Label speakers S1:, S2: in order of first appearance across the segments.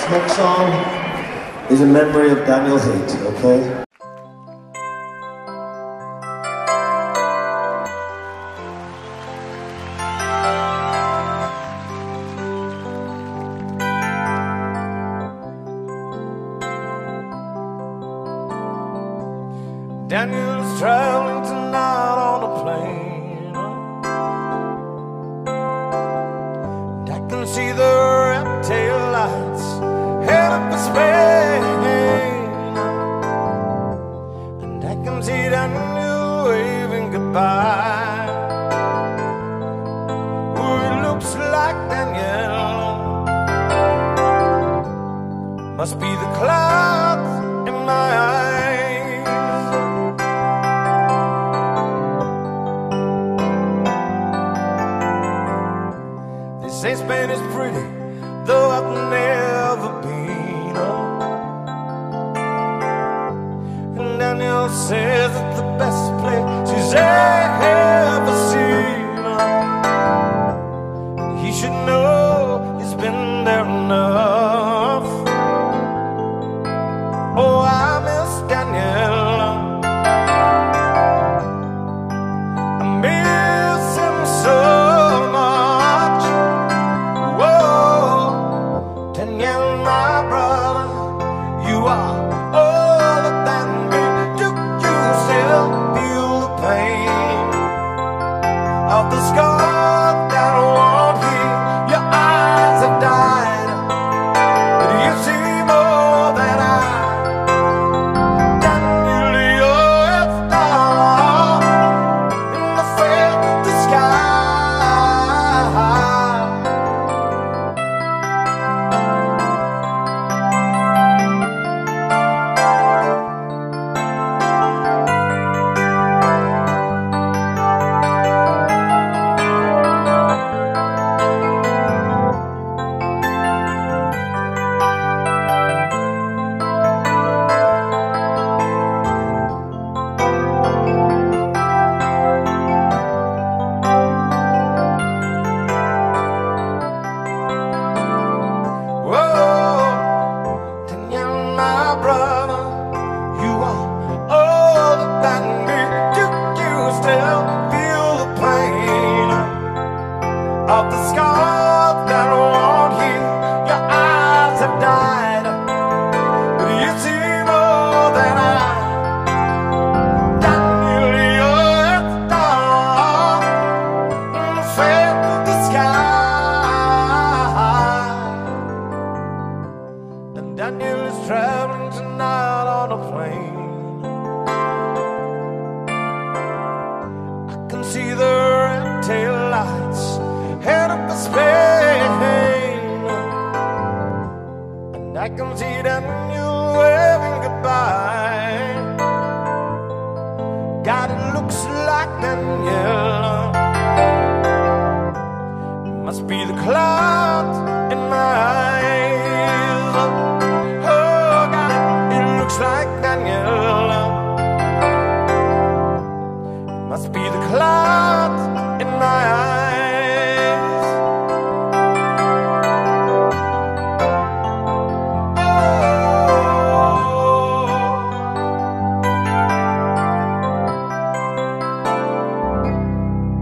S1: Next song is in memory of Ben Haight, okay?
S2: Daniel's traveling tonight on a plane, and I can see the red tail lights headed for Spain, and I can see Daniel waving goodbye. Oh, it looks like Daniel must be the clouds in my eyes. Say Spain is pretty, though I've never been. And Daniel says it's the best place she's ever seen. He should know he's been there enough. Oh, I miss Daniel. I miss him so. Of the scar that won't heal, your eyes have died, but you see more than I. Daniel, you're a star in the fair sky. Of the scars that won't heal, your eyes have died, but you see more than I. Daniel, you're a star in the fair of the sky. And Daniel is traveling tonight on a plane. I can see the red tail lights headed for Spain, and I can see Daniel waving goodbye. God, it looks like Daniel must be the clouds in my eyes. Oh God, it looks like Daniel must be the clouds in my eyes.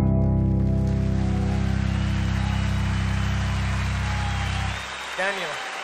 S2: Daniel.